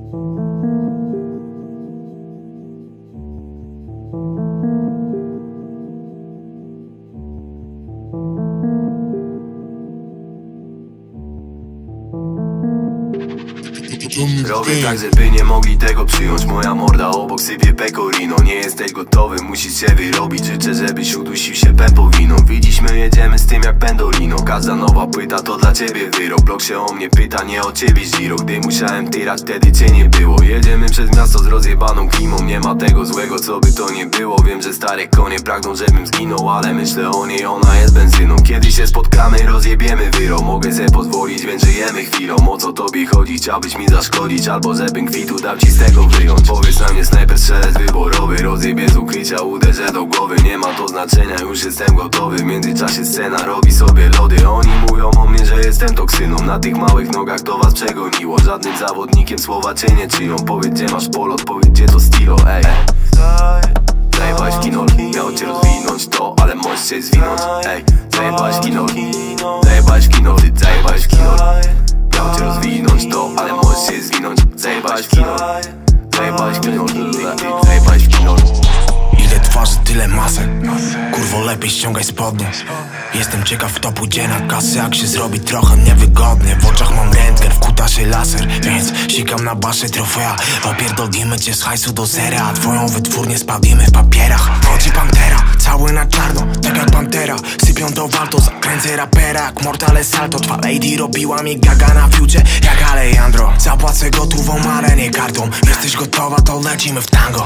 Robię tak, żeby nie mogli tego przyjąć. Moja morda obok sypie pecorino. Nie jesteś gotowy, musisz się wyrobić. Życzę, żebyś udusił się pępowiną. Widzisz, my jedziemy z tym jak pendolino. Każda nowa płyta to dla ciebie wyrok. Blok się o mnie pyta, nie o ciebie Giro. Gdy musiałem tyrać, wtedy cię nie było. Jedziemy przez miasto z rozjebaną klimą. Nie ma tego złego, co by to nie było. Wiem, że stare konie pragną, żebym zginął, ale myślę o niej, ona jest benzyną. Kiedy się spotkamy, rozjebiemy wyrok. Mogę sobie pozwolić, więc żyjemy chwilą. O co tobie chodzi? Chciałbyś mi zaszkodzić, albo żebym kwitu dał ci z tego wyjąć. Powiedz na mnie snajper, strzelec wyborowy. Rozjebie z ukrycia, uderzę do głowy. Nie ma to znaczenia, już jestem gotowy. W międzyczasie scena robi sobie lody. Oni mówią o mnie, że jestem toksyną. Na tych małych nogach to was przegoniło. Żadnym zawodnikiem słowa cię nie czyją. Powiedz, gdzie masz polot, powiedz, gdzie to stilo. Ej, zajebałeś kino, miał cię rozwinąć to, ale możesz się zwinąć. Ej, zajebałeś kino, zajebałeś kino, ty zajebałeś kino. Miał cię rozwinąć to, ale możesz się zwinąć. Zajebałeś kino, zajebałeś kino, ty zajebałeś kino. Ile twarzy, tyle masek. Kurwo, lepiej ściągaj spodnie. Jestem ciekaw, to pójdzie na kasę, jak się zrobi trochę niewygodnie. W oczach mam rentgen, w kutasie laser, więc sikam na basze trofea. Opierdolimy cię z hajsu do zera, a twoją wytwórnię spawimy w papierach. Wchodzi pantera, cały na czarno, tak jak pantera. Sypią do walto, zakręcę rapera jak Mortale Salto. Twa lady robiła mi gaga na fiucie jak Alejandro. Zapłacę gotową, ale nie kartą. Jesteś gotowa, to lecimy w tango.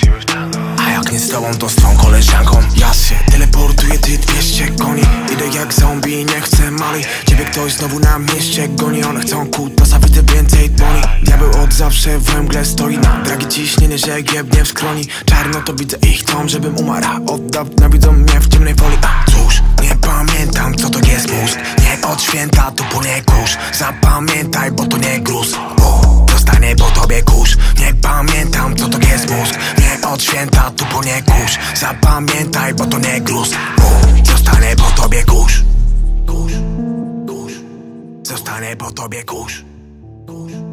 A jak nie z tobą, to z twą koleżanką. Ja się teleportuję, ty 200 koni. Idę jak zombie i nie chcę mali. Ciebie ktoś znowu na mieście goni. One chcą kutasa, widzę więcej dłoni. Diabeł od zawsze w mgle stoi na dragi ciśnienie, że giebnie w skroni. Czarno to widzę ich tom, żebym umarł. Od dawna widzą mnie w ciemnej folii. A cóż, nie pamiętam, co to jest mózg. Nie od święta, tu płynie kurz. Zapamiętaj, bo to nie gruz. Zostanie po tobie kurz. Nie pamiętam, co to jest mózg. Nie od święta, tu płynie kurz. Zapamiętaj, bo to nie gruz. Zostanie po tobie kurz. Zostanie po tobie kurz.